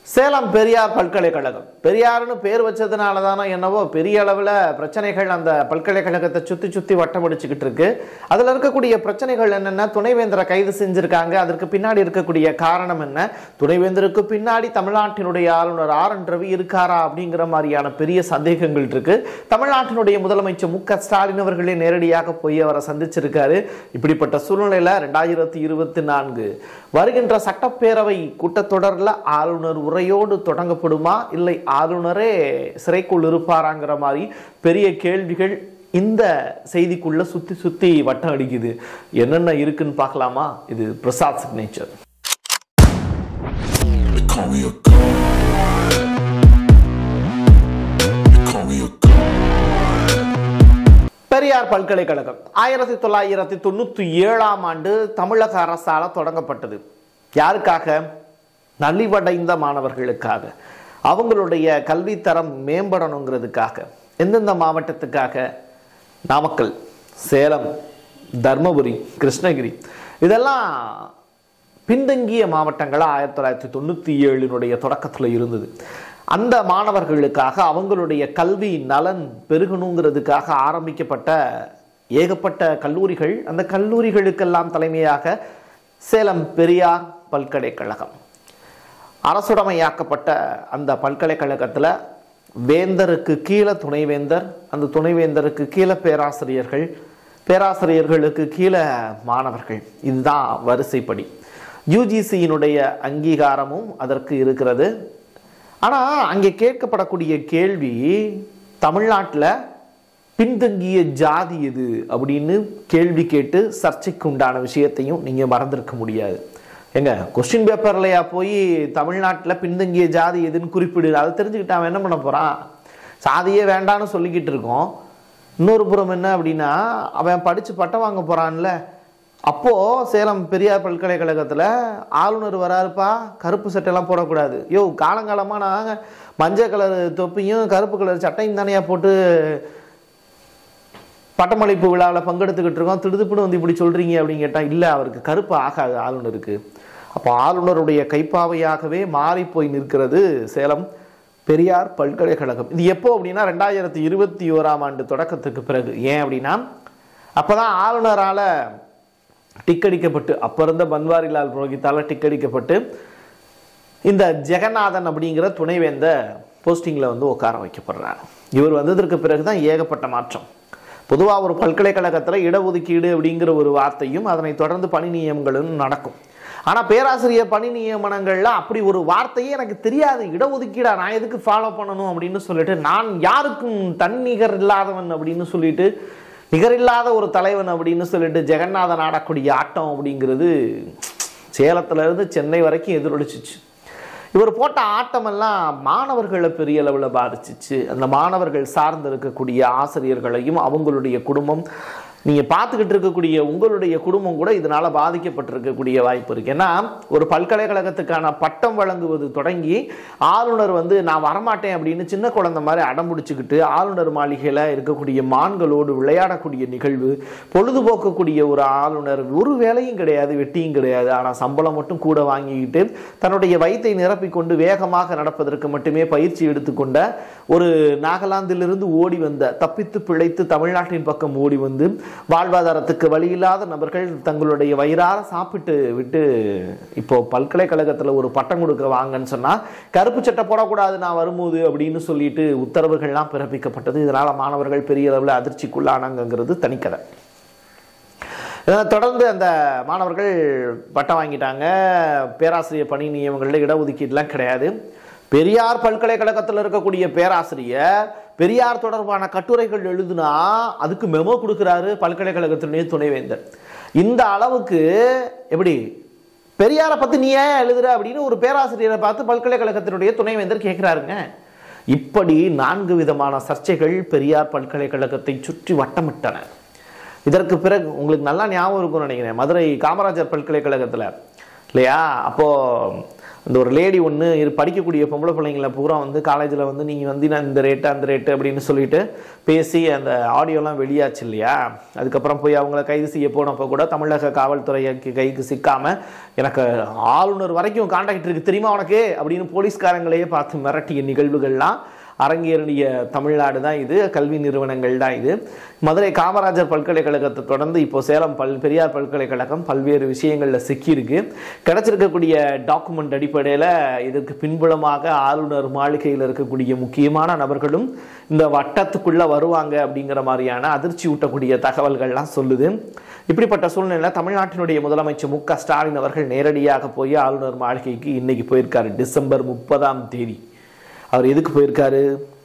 சேலம் பெரியார் பல்கலைக்கழகம். பெரியார்னு பேர் வச்சதுனால தானே என்னவோ பெரிய அளவில் பிரச்சனைகள் அந்த பல்கலைக்கழகத்தை சுற்றி சுற்றி வட்டமடிச்சுக்கிட்டு இருக்கு. அதில் இருக்கக்கூடிய பிரச்சனைகள் என்னென்ன? துணைவேந்தரை கைது செஞ்சுருக்காங்க. அதற்கு பின்னாடி இருக்கக்கூடிய காரணம் என்ன? துணைவேந்தருக்கு பின்னாடி தமிழ்நாட்டினுடைய ஆளுநர் ஆர்.என். ரவி இருக்காரா அப்படிங்கிற மாதிரியான பெரிய சந்தேகங்கள் இருக்கு. தமிழ்நாட்டினுடைய முதலமைச்சர் மு.க.ஸ்டாலின் அவர்களே நேரடியாக போய் அவரை சந்திச்சிருக்காரு. இப்படிப்பட்ட சூழ்நிலையில் 2024 வருகின்ற சட்டப்பேரவை கூட்டத்தொடரில் ஆளுநர் உரையோடு தொடங்கப்படுமா, இல்லை ஆளுநரே சிறைக்குள் இருப்பாராங்கிற மாதிரி பெரிய கேள்விகள் இந்த செய்திக்குள்ள சுத்தி சுத்தி வட்டம் அடிக்குது. என்னென்ன இருக்குன்னு பார்க்கலாமா? இது பிரசாத் சிக்னேச்சர். பெரியார் பல்கலைக்கழகம் 1997ஆம் ஆண்டு தமிழக அரசால் தொடங்கப்பட்டது. யாருக்காக? நலிவடைந்த மாணவர்களுக்காக, அவங்களுடைய கல்வித்தரம் மேம்படணுங்கிறதுக்காக. எந்தெந்த மாவட்டத்துக்காக? நாமக்கல், சேலம், தர்மபுரி, கிருஷ்ணகிரி, இதெல்லாம் பின்தங்கிய மாவட்டங்களாக 1997 தொடக்கத்தில் இருந்தது. அந்த மாணவர்களுக்காக, அவங்களுடைய கல்வி நலன் பெருகணுங்கிறதுக்காக ஆரம்பிக்கப்பட்ட ஏகப்பட்ட கல்லூரிகள். அந்த கல்லூரிகளுக்கெல்லாம் தலைமையாக சேலம் பெரியார் பல்கலைக்கழகம். அரசுடைமையாக்கப்பட்ட அந்த பல்கலைக்கழகத்தில் வேந்தருக்கு கீழே துணைவேந்தர், அந்த துணைவேந்தருக்கு கீழே பேராசிரியர்கள், பேராசிரியர்களுக்கு கீழே மாணவர்கள். இதுதான் வரிசைப்படி. யுஜிசியினுடைய அங்கீகாரமும் அதற்கு இருக்கிறது. ஆனால் அங்கே கேட்கப்படக்கூடிய கேள்வி, தமிழ்நாட்டில் பின்தங்கிய ஜாதி எது அப்படின்னு கேள்வி கேட்டு சர்ச்சைக்கு உண்டான விஷயத்தையும் நீங்கள் மறந்துருக்க முடியாது. எங்க கொஸ்டின் பேப்பர்லையா போய் தமிழ்நாட்டில் பின்தங்கிய ஜாதி எதுன்னு குறிப்பிடு, அதை தெரிஞ்சுக்கிட்டு அவன் என்ன பண்ண போகிறான்? சாதியே வேண்டான்னு சொல்லிக்கிட்டு இருக்கோம். இன்னொரு புறம் என்ன அப்படின்னா, அவன் படித்து பட்டம் வாங்க போகிறான்ல. அப்போது சேலம் பெரியார் பல்கலைக்கழகத்தில் ஆளுநர் வராருப்பா, கருப்பு சட்டையெல்லாம் போடக்கூடாது. காலங்காலமாக நாங்கள் மஞ்சள் கலர் தொப்பியும் கருப்பு கலர் சட்டையும் தானையா போட்டு பட்டமளிப்பு விழாவில் பங்கெடுத்துக்கிட்டு இருக்கோம், திடுதுப்புன்னு வந்து இப்படி சொல்கிறீங்க அப்படின்னு கேட்டால், இல்லை அவருக்கு கருப்பு ஆகாது ஆளுநருக்கு. அப்போ ஆளுநருடைய கைப்பாவையாகவே மாறி போய் நிற்கிறது சேலம் பெரியார் பல்கலைக்கழகம். இது எப்போ அப்படின்னா 2021ஆம் ஆண்டு தொடக்கத்துக்கு பிறகு. ஏன் அப்படின்னா அப்போ தான் ஆளுநரால் டிக்கடிக்கப்பட்டு, அப்போ இருந்த பன்வாரிலால் புரோஹித்தால் டிக்கடிக்கப்பட்டு இந்த ஜெகநாதன் அப்படிங்கிற துணைவேந்த போஸ்டிங்கில் வந்து உட்கார வைக்கப்படுறார். இவர் வந்ததற்கு பிறகு தான் ஏகப்பட்ட மாற்றம். பொதுவாக ஒரு பல்கலைக்கழகத்தில் இடஒதுக்கீடு அப்படிங்கிற ஒரு வார்த்தையும் அதனை தொடர்ந்து பணி நியமனங்களும் நடக்கும். ஆனால் பேராசிரியர் பணி நியமனங்கள்ல அப்படி ஒரு வார்த்தையே எனக்கு தெரியாது. இடஒதுக்கீடா, நான் எதுக்கு ஃபாலோ பண்ணணும் அப்படின்னு சொல்லிட்டு, நான் யாருக்கும் தன்னிகர் இல்லாதவன் அப்படின்னு சொல்லிட்டு, நிகரில்லாத ஒரு தலைவன் அப்படின்னு சொல்லிட்டு ஜெகநாதன் ஆடக்கூடிய ஆட்டம் அப்படிங்கிறது சேலத்திலிருந்து சென்னை வரைக்கும் எதிரொலிச்சிச்சு. இவர் போட்ட ஆட்டமெல்லாம் மாணவர்களை பெரிய அளவில் பாதிச்சிச்சு. அந்த மாணவர்கள் சார்ந்து இருக்கக்கூடிய ஆசிரியர்களையும் அவங்களுடைய குடும்பம், நீங்கள் பார்த்துக்கிட்டு இருக்கக்கூடிய உங்களுடைய குடும்பம் கூட இதனால் பாதிக்கப்பட்டிருக்கக்கூடிய வாய்ப்பு இருக்குது. ஏன்னா ஒரு பல்கலைக்கழகத்துக்கான பட்டம் வழங்குவது தொடங்கி ஆளுநர் வந்து நான் வரமாட்டேன் அப்படின்னு சின்ன குழந்தை மாதிரி அடம்பிடிச்சுக்கிட்டு ஆளுநர் மாளிகையில் இருக்கக்கூடிய மான்களோடு விளையாடக்கூடிய நிகழ்வு, பொழுதுபோக்கக்கூடிய ஒரு ஆளுநர், ஒரு வேலையும் கிடையாது, வெட்டியும் கிடையாது, ஆனால் சம்பளம் மட்டும் கூட வாங்கிக்கிட்டு தன்னுடைய வயிற்றை நிரப்பிக்கொண்டு வேகமாக நடப்பதற்கு மட்டுமே பயிற்சி எடுத்துக்கொண்ட ஒரு நாகாலாந்திலிருந்து ஓடி வந்த, தப்பித்து பிழைத்து தமிழ்நாட்டின் பக்கம் ஓடி வந்து வாழ்வாதாரத்துக்கு வழி இல்லாத நபர்கள் தங்களுடைய வயிறார சாப்பிட்டு விட்டு இப்போ பல்கலைக்கழகத்தில் ஒரு பட்டம் கொடுக்க வாங்கன்னு சொன்னால் கருப்பு சட்டை போடக்கூடாது நான் வரும்போது அப்படின்னு சொல்லிட்டு உத்தரவுகள்லாம் பிறப்பிக்கப்பட்டது. இதனால் மாணவர்கள் பெரிய அளவில் அதிர்ச்சிக்குள்ளானாங்கிறது தனிக்கதை. தொடர்ந்து அந்த மாணவர்கள் பட்டம் வாங்கிட்டாங்க. பேராசிரியர் பணி நியமனங்களில் இடஒதுக்கீடுலாம் கிடையாது. பெரியார் பல்கலைக்கழகத்தில் இருக்கக்கூடிய பேராசிரியர் பெரியார் தொடர்பான கட்டுரைகள் எழுதுனா அதுக்கு மெமோ கொடுக்குறாரு பல்கலைக்கழகத்தினுடைய துணைவேந்தர். இந்த அளவுக்கு எப்படி பெரியாரை பற்றி நீ ஏன் எழுதுற அப்படின்னு ஒரு பேராசிரியரை பார்த்து பல்கலைக்கழகத்தினுடைய துணைவேந்தர் கேட்குறாருங்க. இப்படி 4 விதமான சர்ச்சைகள் பெரியார் பல்கலைக்கழகத்தை சுற்றி வட்டமிட்டன. இதற்கு பிறகு உங்களுக்கு நல்லா ஞாபகம் இருக்கும்னு நினைக்கிறேன், மதுரை காமராஜர் பல்கலைக்கழகத்தில் இல்லையா, அப்போது இந்த ஒரு லேடி ஒன்று படிக்கக்கூடிய பொம்பளை பிள்ளைங்களை பூரா வந்து காலேஜில் வந்து நீங்கள் வந்து நான் இந்த ரேட்டு அந்த ரேட்டு அப்படின்னு சொல்லிட்டு பேசி அந்த ஆடியோலாம் வெளியாச்சு இல்லையா. அதுக்கப்புறம் போய் அவங்கள கைது செய்ய போனப்போ கூட தமிழக காவல்துறைக்கு கைக்கு சிக்காமல் எனக்கு ஆளுநர் வரைக்கும் கான்டாக்ட் இருக்குது தெரியுமா உனக்கு அப்படின்னு போலீஸ்காரங்களையே பார்த்து மிரட்டிய நிகழ்வுகள்லாம் அரங்கேறிய தமிழ்நாடு தான் இது, கல்வி நிறுவனங்கள் தான் இது. மதுரை காமராஜர் பல்கலைக்கழகத்தை தொடர்ந்து இப்போ சேலம் பெரியார் பல்கலைக்கழகம் பல்வேறு விஷயங்களில் சிக்கியிருக்கு. கிடைச்சிருக்கக்கூடிய டாக்குமெண்ட் அடிப்படையில் இதற்கு பின்புலமாக ஆளுநர் மாளிகையில் இருக்கக்கூடிய முக்கியமான நபர்களும் இந்த வட்டத்துக்குள்ளே வருவாங்க அப்படிங்கிற மாதிரியான அதிர்ச்சி ஊட்டக்கூடிய தகவல்கள்லாம் சொல்லுது. இப்படிப்பட்ட சூழ்நிலையில் தமிழ்நாட்டினுடைய முதலமைச்சர் மு.க. ஸ்டாலின் அவர்கள் நேரடியாக போய் ஆளுநர் மாளிகைக்கு இன்னைக்கு போயிருக்காரு. டிசம்பர் 30 அவர் எதுக்கு போயிருக்காரு?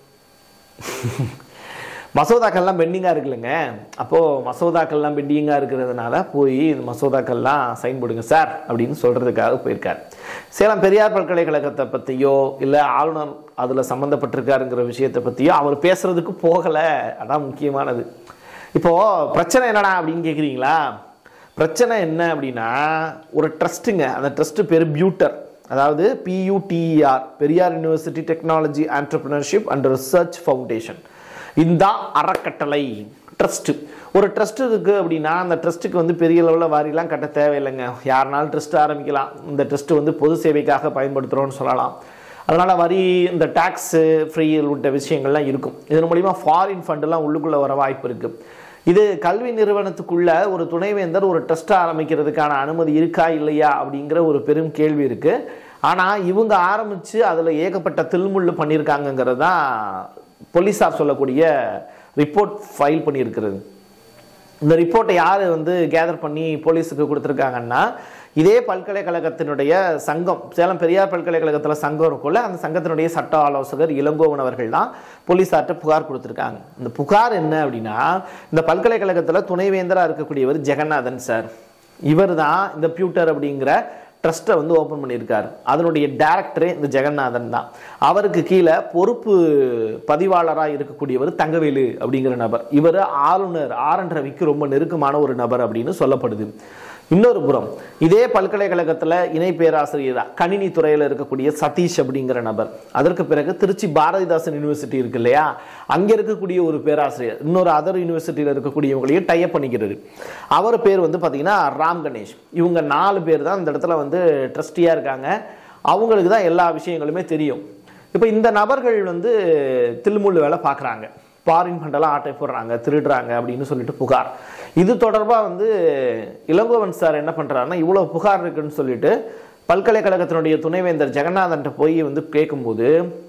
மசோதாக்கள்லாம் பெண்டிங்காக இருக்குல்லங்க. அப்போது மசோதாக்கள்லாம் பெண்டிங்காக இருக்கிறதுனால போய் இந்த மசோதாக்கள்லாம் சைன் போடுங்க சார் அப்படின்னு சொல்கிறதுக்காக போயிருக்கார். சேலம் பெரியார் பல்கலைக்கழகத்தை பற்றியோ இல்லை ஆளுநர் அதில் சம்மந்தப்பட்டிருக்காருங்கிற விஷயத்தை பற்றியோ அவர் பேசுகிறதுக்கு போகலை. அதான் முக்கியமானது. இப்போது பிரச்சனை என்னடா அப்படின்னு கேட்குறீங்களா? பிரச்சனை என்ன அப்படின்னா, ஒரு ட்ரஸ்ட்டுங்க, அந்த ட்ரஸ்ட்டு பேர் பியூட்டர், அதாவது PUTER, Periyar university technology entrepreneurship and research foundation. இந்த அறக்கட்டளை ட்ரஸ்ட்டு, ஒரு ட்ரஸ்ட் இருக்குது அப்படின்னா அந்த ட்ரஸ்ட்டுக்கு வந்து பெரிய லெவலில் வாரிலாம் கட்ட தேவையில்லைங்க. யாருனாலும் ட்ரஸ்ட் ஆரம்பிக்கலாம். இந்த ட்ரஸ்ட்டு வந்து பொது சேவைக்காக பயன்படுத்துகிறோன்னு சொல்லலாம். அதனால் வரி, இந்த டேக்ஸு ஃப்ரீ உள்ளிட்ட விஷயங்கள்லாம் இருக்கும். இதன் மூலிமா ஃபாரின் ஃபண்டெல்லாம் உள்ளுக்குள்ளே வர வாய்ப்பு இருக்குது. இது கல்வி நிறுவனத்துக்குள்ள ஒரு துணைவேந்தர் ஒரு ட்ரஸ்ட் ஆரம்பிக்கிறதுக்கான அனுமதி இருக்கா இல்லையா அப்படிங்கிற ஒரு பெரும் கேள்வி இருக்கு. ஆனால் இவங்க ஆரம்பித்து அதில் ஏகப்பட்ட தில்முள்ளு பண்ணியிருக்காங்கங்கிறது தான் போலீஸார் சொல்லக்கூடிய ரிப்போர்ட் ஃபைல் பண்ணியிருக்கிறது. இந்த ரிப்போர்ட்டை யார் வந்து கேதர் பண்ணி போலீஸுக்கு கொடுத்துருக்காங்கன்னா, இதே பல்கலைக்கழகத்தினுடைய சங்கம், சேலம் பெரியார் பல்கலைக்கழகத்தில் சங்கம் இருக்குள்ள அந்த சங்கத்தினுடைய சட்ட ஆலோசகர் இளங்கோவன் அவர்கள் தான் போலீஸார்ட்ட புகார் கொடுத்துருக்காங்க. இந்த புகார் என்ன அப்படின்னா, இந்த பல்கலைக்கழகத்தில் துணைவேந்தராக இருக்கக்கூடியவர் ஜெகநாதன் சார், இவர் தான் இந்த பியூட்டர் அப்படிங்கிற ட்ரஸ்ட்டை வந்து ஓப்பன் பண்ணியிருக்காரு. அதனுடைய டைரக்டரே இந்த ஜெகநாதன் தான். அவருக்கு கீழே பொறுப்பு பதிவாளராக இருக்கக்கூடியவர் தங்கவேலு அப்படிங்கிற நபர். இவர் ஆளுநர் R.N. ரவிக்கு ரொம்ப நெருக்கமான ஒரு நபர் அப்படின்னு சொல்லப்படுது. இன்னொரு புறம் இதே பல்கலைக்கழகத்தில் இணை பேராசிரியர் கணினி துறையில் இருக்கக்கூடிய சதீஷ் அப்படிங்கிற நபர். அதற்கு பிறகு திருச்சி பாரதிதாசன் யூனிவர்சிட்டி இருக்கு இல்லையா, அங்கே இருக்கக்கூடிய ஒரு பேராசிரியர் இன்னொரு அதர் யூனிவர்சிட்டியில் இருக்கக்கூடியவங்களையும் டைப் பண்ணிக்கிறது. அவர் பேர் வந்து பார்த்தீங்கன்னா ராம் கணேஷ். இவங்க 4 பேர் தான் இந்த இடத்துல வந்து ட்ரஸ்டியாக இருக்காங்க. அவங்களுக்கு தான் எல்லா விஷயங்களுமே தெரியும். இப்போ இந்த நபர்கள் வந்து தில்முள்ளு வேலை பார்க்குறாங்க, ஃபாரின் ஃபண்டெல்லாம் ஆட்டை போடுறாங்க, திருடுறாங்க அப்படின்னு சொல்லிட்டு புகார். இது தொடர்பாக வந்து இளங்கோவன் சார் என்ன பண்ணுறாருன்னா, இவ்வளோ புகார் இருக்குன்னு சொல்லிட்டு பல்கலைக்கழகத்தினுடைய துணைவேந்தர் ஜெகநாதன்ட்ட போய் வந்து கேட்கும்போது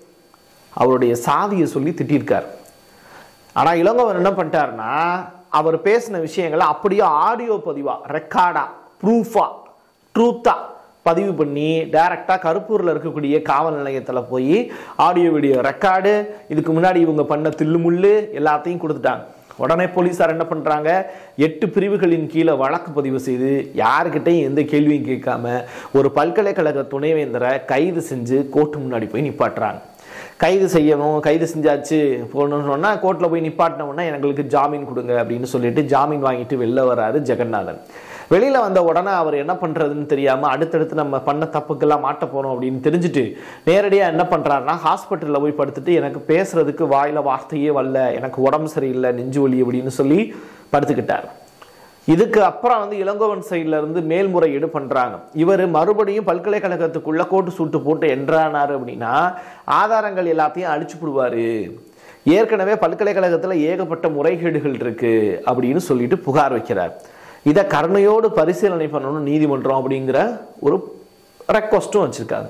அவருடைய சாதியை சொல்லி திட்டிருக்கார். ஆனால் இளங்கோவன் என்ன பண்ணிட்டாருன்னா, அவர் பேசின விஷயங்களை அப்படியே ஆடியோ பதிவாக, ரெக்கார்டா, ப்ரூஃபா, ட்ரூத்தா பதிவு பண்ணி டைரக்டாக கருப்பூரில் இருக்கக்கூடிய காவல் நிலையத்தில் போய் ஆடியோ வீடியோ ரெக்கார்டு, இதுக்கு முன்னாடி இவங்க பண்ண தில்லுமுள்ளு எல்லாத்தையும் கொடுத்துட்டாங்க. உடனே போலீஸார் என்ன பண்ணுறாங்க, 8 பிரிவுகளின் கீழே வழக்கு பதிவு செய்து யாருக்கிட்டையும் எந்த கேள்வியும் கேட்காம ஒரு பல்கலைக்கழக துணைவேந்தரை கைது செஞ்சு கோர்ட்டு முன்னாடி போய் நிப்பாட்டுறாங்க. கைது செய்யணும், கைது செஞ்சாச்சு போகணும்னு சொன்னால் கோர்ட்டில் போய் நிப்பாட்டினோன்னா எங்களுக்கு ஜாமீன் கொடுங்க அப்படின்னு சொல்லிட்டு ஜாமீன் வாங்கிட்டு வெளில வராரு ஜெகநாதன். வெளியில் வந்த உடனே அவர் என்ன பண்ணுறதுன்னு தெரியாமல் அடுத்தடுத்து நம்ம பண்ண தப்புக்கெல்லாம் மாட்ட போகிறோம் அப்படின்னு தெரிஞ்சுட்டு நேரடியாக என்ன பண்ணுறாருன்னா, ஹாஸ்பிட்டலில் போய் படுத்துட்டு எனக்கு பேசுறதுக்கு வாயில் வார்த்தையே வரல, எனக்கு உடம்பு சரியில்லை, நெஞ்சு வலி அப்படின்னு சொல்லி படுத்துக்கிட்டார். இதுக்கு அப்புறம் வந்து இளங்கோவன் சைட்ல இருந்து மேல்முறையீடு பண்ணுறாங்க. இவர் மறுபடியும் பல்கலைக்கழகத்துக்குள்ள கோட்டு சூட்டு போட்டு என்றானார் அப்படின்னா ஆதாரங்கள் எல்லாத்தையும் அழிச்சு விடுவார், ஏற்கனவே பல்கலைக்கழகத்தில் ஏகப்பட்ட முறைகேடுகள் இருக்கு அப்படின்னு சொல்லிட்டு புகார் வைக்கிறார். இதை கருணையோடு பரிசீலனை பண்ணணும் நீதிமன்றம் அப்படிங்கிற ஒரு ரெக்வஸ்ட்டும் வச்சிருக்காங்க.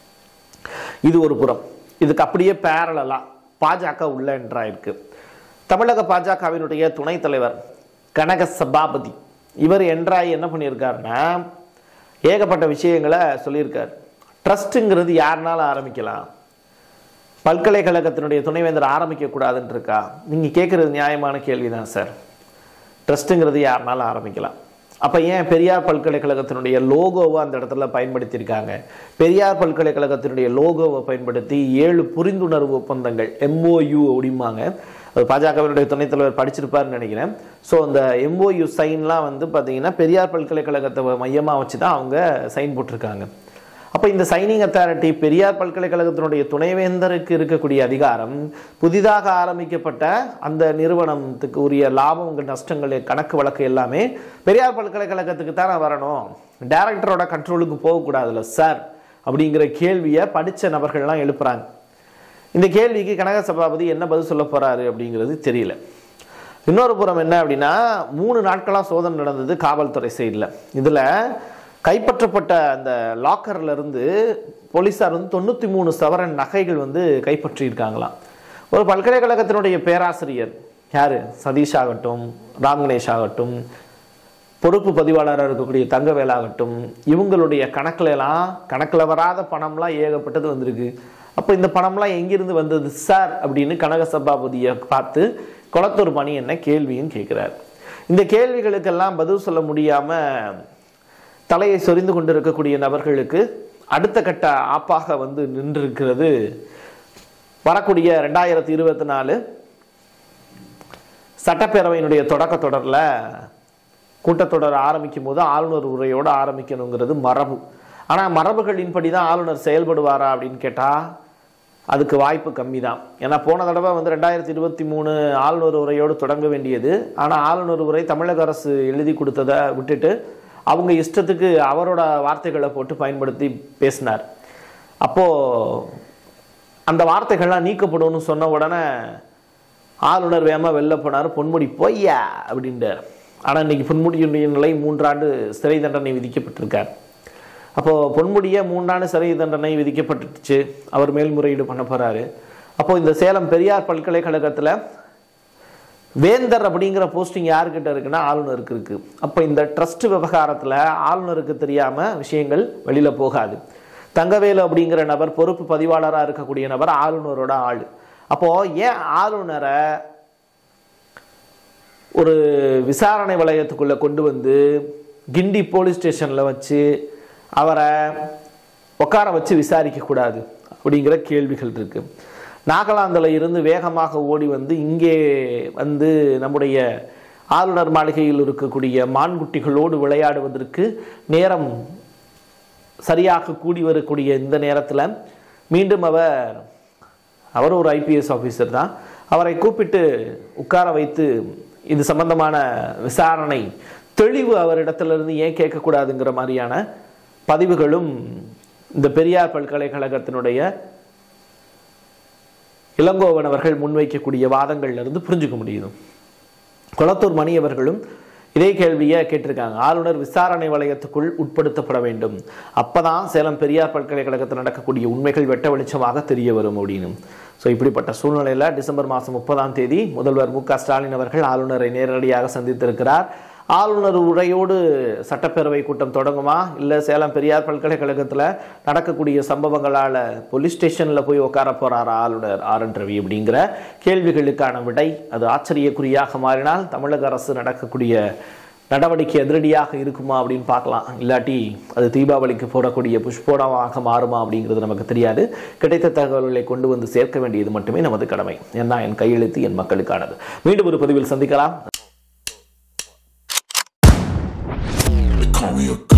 இது ஒரு புறம். இதுக்கு அப்படியே பேரலா பாஜக உள்ள என்றாயிருக்கு. தமிழக பாஜகவினுடைய துணைத் தலைவர் கனக சபாபதி இவர் என்றாய் என்ன பண்ணியிருக்காருன்னா, ஏகப்பட்ட விஷயங்களை சொல்லியிருக்கார். ட்ரஸ்ட்டுங்கிறது யாருனாலும் ஆரம்பிக்கலாம், பல்கலைக்கழகத்தினுடைய துணைவேந்தர் ஆரம்பிக்கக்கூடாதுன்னு இருக்கா? நீங்கள் கேட்குறது நியாயமான கேள்வி தான் சார். ட்ரஸ்ட்டுங்கிறது யாருனாலும் ஆரம்பிக்கலாம். அப்போ ஏன் பெரியார் பல்கலைக்கழகத்தினுடைய லோகோவை அந்த இடத்துல பயன்படுத்தியிருக்காங்க? பெரியார் பல்கலைக்கழகத்தினுடைய லோகோவை பயன்படுத்தி 7 புரிந்துணர்வு ஒப்பந்தங்கள் MOU அப்படிம்பாங்க. அது பாஜகவினுடைய துணைத் தலைவர் படிச்சிருப்பாருன்னு நினைக்கிறேன். ஸோ அந்த MOU சைன்லாம் வந்து பார்த்தீங்கன்னா பெரியார் பல்கலைக்கழகத்தை மையமாக வச்சு தான் அவங்க சைன் போட்டிருக்காங்க. அப்போ இந்த சைனிங் அத்தாரிட்டி பெரியார் பல்கலைக்கழகத்தினுடைய துணைவேந்தருக்கு இருக்கக்கூடிய அதிகாரம் புதிதாக ஆரம்பிக்கப்பட்ட அந்த நிறுவனத்துக்கு உரிய லாபம் நஷ்டங்கள் கணக்கு வழக்கு எல்லாமே பெரியார் பல்கலைக்கழகத்துக்கு தானே வரணும், டைரக்டரோட கண்ட்ரோலுக்கு போகக்கூடாதுல்ல சார் அப்படிங்கிற கேள்வியை படித்த நபர்கள்லாம் எழுப்புறாங்க. இந்த கேள்விக்கு கனக சபாபதி என்ன பதில் சொல்ல போறாரு அப்படிங்கிறது தெரியல. இன்னொரு புறம் என்ன அப்படின்னா 3 நாட்களாக சோதனை நடந்தது காவல்துறை சைடில். இதில் கைப்பற்றப்பட்ட அந்த லாக்கர்ல இருந்து போலீஸார் 93 சவரன் நகைகள் கைப்பற்றியிருக்காங்களாம். ஒரு பல்கலைக்கழகத்தினுடைய பேராசிரியர் யாரு, சதீஷ் ஆகட்டும், ராம் கணேஷ் ஆகட்டும், பொறுப்பு பதிவாளராக இருக்கக்கூடிய தங்கவேலாகட்டும், இவங்களுடைய கணக்கில் வராத பணம்லாம் ஏகப்பட்டது வந்திருக்கு. அப்போ இந்த பணம்லாம் எங்கிருந்து வந்தது சார் அப்படின்னு கனக சபாபதியை பார்த்து கொளத்தூர் மணி என்ன கேள்வியும் கேட்கிறார். இந்த கேள்விகளுக்கெல்லாம் பதில் சொல்ல முடியாம தலையை சொரிந்து கொண்டு இருக்கக்கூடிய நபர்களுக்கு அடுத்த கட்ட ஆப்பாக நின்றிருக்கிறது வரக்கூடிய 2024 சட்டப்பேரவையினுடைய தொடக்க தொடரில் கூட்டத்தொடர் ஆரம்பிக்கும் போது ஆளுநர் உரையோடு ஆரம்பிக்கணுங்கிறது மரபு. ஆனால் மரபுகளின்படி தான் ஆளுநர் செயல்படுவாரா அப்படின்னு கேட்டால் அதுக்கு வாய்ப்பு கம்மி தான். ஏன்னா போன தடவை 2023 ஆளுநர் உரையோடு தொடங்க வேண்டியது. ஆனால் ஆளுநர் உரை தமிழக அரசு எழுதி கொடுத்ததை விட்டுட்டு அவங்க இஷ்டத்துக்கு அவரோட வார்த்தைகளை போட்டு பயன்படுத்தி பேசினார். அப்போது அந்த வார்த்தைகள்லாம் நீக்கப்படும் சொன்ன உடனே ஆளுநர் வேகமாக வெளில போனார். பொன்முடி பொய்யா அப்படின்றார். ஆனால் இன்னைக்கு பொன்முடியினுடைய நிலை 3 ஆண்டு சிறை தண்டனை விதிக்கப்பட்டிருக்கார். அப்போது பொன்முடியை 3 ஆண்டு சிறை தண்டனை விதிக்கப்பட்டுச்சு. அவர் மேல்முறையீடு பண்ண போகிறாரு. அப்போது இந்த சேலம் பெரியார் பல்கலைக்கழகத்தில் வேந்தர் அப்படிங்கிற போஸ்டிங் யாருக்கிட்ட இருக்குன்னா ஆளுநருக்கு இருக்குது. அப்போ இந்த ட்ரஸ்ட் விவகாரத்தில் ஆளுநருக்கு தெரியாமல் விஷயங்கள் வெளியில் போகாது. தங்கவேலு அப்படிங்கிற நபர் பொறுப்பு பதிவாளராக இருக்கக்கூடிய நபர் ஆளுநரோட ஆள். அப்போது ஏன் ஆளுநரை ஒரு விசாரணை வளையத்துக்குள்ளே கொண்டு கிண்டி போலீஸ் ஸ்டேஷனில் வச்சு அவரை உட்கார வச்சு விசாரிக்கக்கூடாது அப்படிங்கிற கேள்விகள் இருக்குது. நாகாலாந்தில் இருந்து வேகமாக ஓடி இங்கே நம்முடைய ஆளுநர் மாளிகையில் இருக்கக்கூடிய மான்குட்டிகளோடு விளையாடுவதற்கு நேரம் சரியாக கூடி வரக்கூடிய இந்த நேரத்தில் மீண்டும் அவர் ஒரு IPS ஆஃபீஸர் தான், அவரை கூப்பிட்டு உட்கார வைத்து இது சம்பந்தமான விசாரணை தெளிவு அவரிடத்திலிருந்து ஏன் கேட்கக்கூடாதுங்கிற மாதிரியான பதிவுகளும் இந்த பெரியார் பல்கலைக்கழகத்தினுடைய இளங்கோவன் அவர்கள் முன்வைக்கக்கூடிய வாதங்கள்லேருந்து புரிஞ்சுக்க முடியுது. கொளத்தூர் மணி அவர்களும் இதே கேள்வியை கேட்டிருக்காங்க. ஆளுநர் விசாரணை வளையத்துக்குள் உட்படுத்தப்பட வேண்டும், அப்பதான் சேலம் பெரியார் பல்கலைக்கழகத்தில் நடக்கக்கூடிய உண்மைகள் வெட்ட வெளிச்சமாக தெரிய வரும் அப்படின்னு. ஸோ இப்படிப்பட்ட சூழ்நிலையில் டிசம்பர் மாதம் 30ஆம் தேதி முதல்வர் மு.க. ஸ்டாலின் அவர்கள் ஆளுநரை நேரடியாக சந்தித்திருக்கிறார். ஆளுநர் உரையோடு சட்டப்பேரவை கூட்டம் தொடங்குமா, இல்லை சேலம் பெரியார் பல்கலைக்கழகத்தில் நடக்கக்கூடிய சம்பவங்களால் போலீஸ் ஸ்டேஷனில் போய் உட்கார போகிறாரா ஆளுநர் RN ரவி அப்படிங்கிற கேள்விகளுக்கான விடை அது ஆச்சரியக்குறியாக மாறினால் தமிழக அரசு நடக்கக்கூடிய நடவடிக்கை அதிரடியாக இருக்குமா அப்படின்னு பார்க்கலாம். இல்லாட்டி அது தீபாவளிக்கு போடக்கூடிய புஷ்போடமாக மாறுமா அப்படிங்கிறது நமக்கு தெரியாது. கிடைத்த தகவல்களை கொண்டு சேர்க்க வேண்டியது மட்டுமே நமது கடமை. ஏன்னா என் கையெழுத்து என் மக்களுக்கானது. மீண்டும் ஒரு பதிவில் சந்திக்கலாம்.